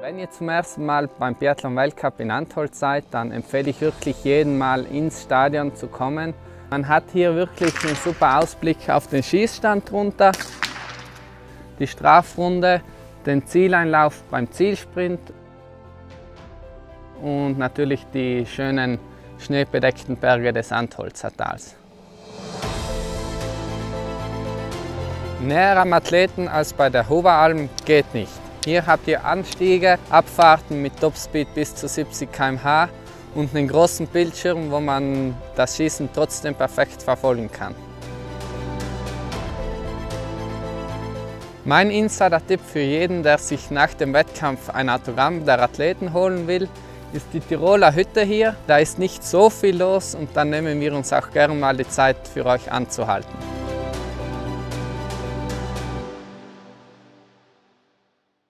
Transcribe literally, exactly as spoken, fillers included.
Wenn ihr zum ersten Mal beim Biathlon-Weltcup in Antholz seid, dann empfehle ich wirklich jeden Mal ins Stadion zu kommen. Man hat hier wirklich einen super Ausblick auf den Schießstand runter, die Strafrunde, den Zieleinlauf beim Zielsprint und natürlich die schönen schneebedeckten Berge des Antholzer Tals. Näher am Athleten als bei der Hoveralm geht nicht. Hier habt ihr Anstiege, Abfahrten mit Topspeed bis zu siebzig Kilometer pro Stunde und einen großen Bildschirm, wo man das Schießen trotzdem perfekt verfolgen kann. Mein Insider-Tipp für jeden, der sich nach dem Wettkampf ein Autogramm der Athleten holen will, ist die Tiroler Hütte hier. Da ist nicht so viel los und dann nehmen wir uns auch gerne mal die Zeit für euch anzuhalten.